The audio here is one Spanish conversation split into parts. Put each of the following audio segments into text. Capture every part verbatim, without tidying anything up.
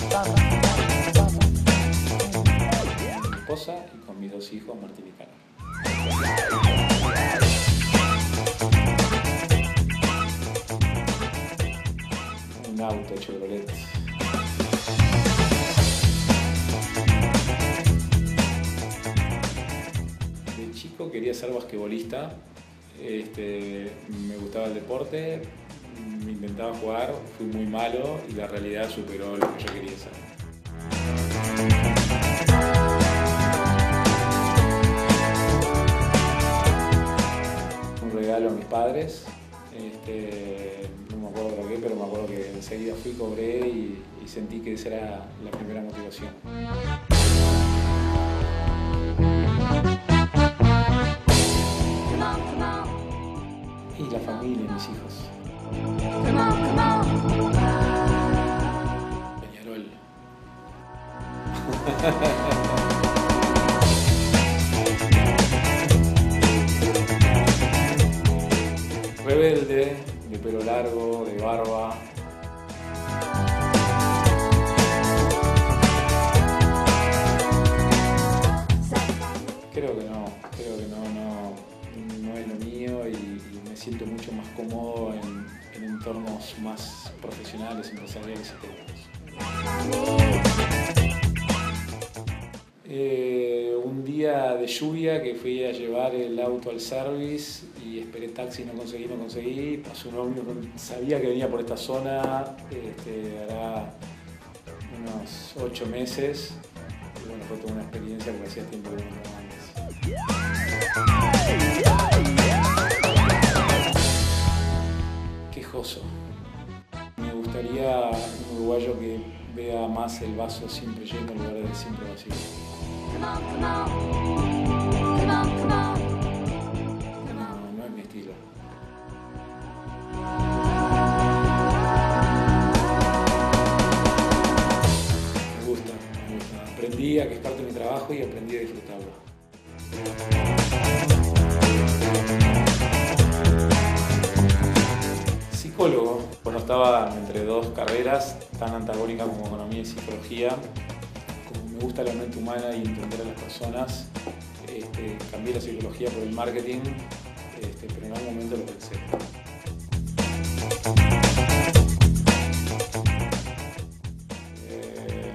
Con mi esposa y con mis dos hijos, Martín y Cano. Un auto Chevrolet. De chico quería ser basquetbolista, este, me gustaba el deporte, me intentaba jugar, fui muy malo y la realidad superó lo que yo quería ser. Un regalo a mis padres, este, no me acuerdo por qué, pero me acuerdo que enseguida fui, cobré y, y sentí que esa era la primera motivación. Y la familia, mis hijos. Peñarol. Rebelde, de pelo largo, de barba. Creo que no, creo que no, no, no es lo mío y, y me siento mucho más cómodo en, en entornos más profesionales, empresariales y técnicos. Eh, un día de lluvia que fui a llevar el auto al service y esperé taxi, no conseguí, no conseguí, pasó un ómnibus, sabía que venía por esta zona, este, hará unos ocho meses, y bueno, fue toda una experiencia porque hacía tiempo que no lo antes. Quejoso. Me gustaría un uruguayo que vea más el vaso siempre lleno en lugar de siempre vacío. No, no es mi estilo. Me gusta, me gusta. Aprendí a que es parte de mi trabajo y aprendí a disfrutarlo. Psicólogo. Bueno, estaba entre dos carreras tan antagónicas como economía y psicología. Como me gusta la mente humana y entender a las personas, este, cambié la psicología por el marketing, este, pero en algún momento lo pensé. Eh,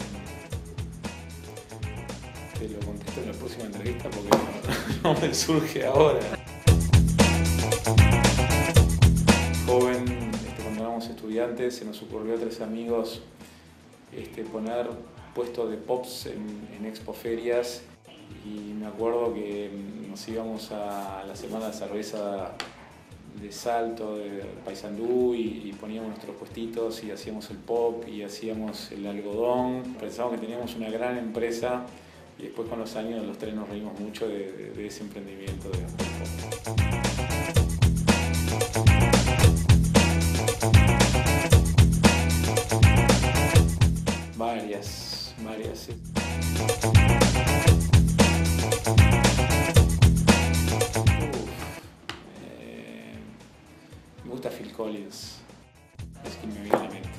te lo contesto en la próxima entrevista porque no, no me surge ahora. Joven, este, cuando éramos estudiantes, se nos ocurrió a tres amigos este, poner puestos de pops en, en expoferias y me acuerdo que nos íbamos a la semana de cerveza de Salto, de Paysandú y, y poníamos nuestros puestitos y hacíamos el pop y hacíamos el algodón. Pensábamos que teníamos una gran empresa y después con los años los tres nos reímos mucho de, de, de ese emprendimiento de, del pop. Varias, varias, sí. Uf, eh, me gusta Phil Collins, es que me viene a la mente.